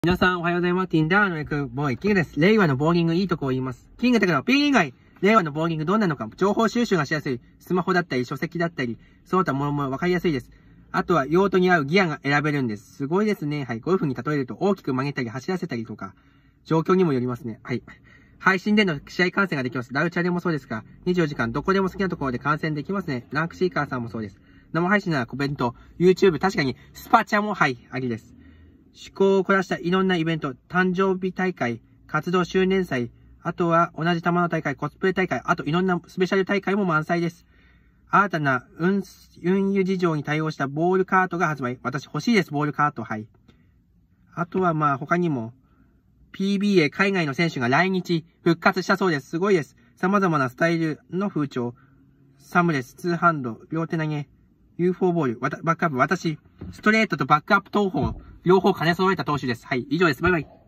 皆さんおはようございます。ティンダーのエクボーイキングです。令和のボーリングいいとこを言います。キングだけど、ピン以外、令和のボーリングどんなのか、情報収集がしやすい。スマホだったり、書籍だったり、その他もろもろわかりやすいです。あとは、用途に合うギアが選べるんです。すごいですね。はい。ゴルフに例えると、大きく曲げたり、走らせたりとか、状況にもよりますね。はい。配信での試合観戦ができます。ダウチャでもそうですが、24時間どこでも好きなところで観戦できますね。ランクシーカーさんもそうです。生配信ならコメント、YouTube、確かにスパチャも、はい、ありです。趣向を凝らしたいろんなイベント、誕生日大会、活動周年祭、あとは同じ玉の大会、コスプレ大会、あといろんなスペシャル大会も満載です。新たな運輸事情に対応したボールカートが発売。私欲しいです、ボールカート。はい。あとは他にも、PBA 海外の選手が来日、復活したそうです。すごいです。様々なスタイルの風潮。サムレス、ツーハンド、両手投げ、UFO ボール、バックアップ、私、ストレートとバックアップ投法、両方兼ね揃えた投手です。はい、以上です。バイバイ。